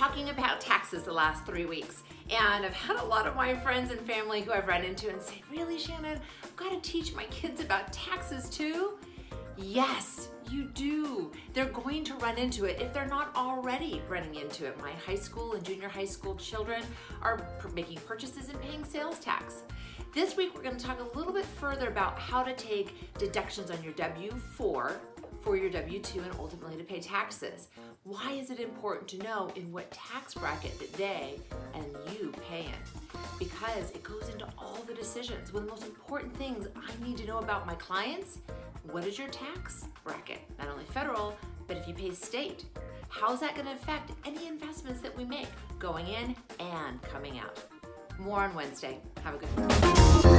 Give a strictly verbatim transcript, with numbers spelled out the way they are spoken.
talking about taxes the last three weeks. And I've had a lot of my friends and family who I've run into and say, really, Shannon, I've got to teach my kids about taxes too? Yes, you do. They're going to run into it if they're not already running into it. My high school and junior high school children are making purchases and paying sales tax. This week, we're going to talk a little bit further about how to take deductions on your W four for your W two and ultimately to pay taxes. Why is it important to know in what tax bracket that they and you pay in? Because it goes into all the decisions. One of the most important things I need to know about my clients, what is your tax bracket? Not only federal, but if you pay state. How's that gonna affect any investments that we make going in and coming out? More on Wednesday. Have a good one.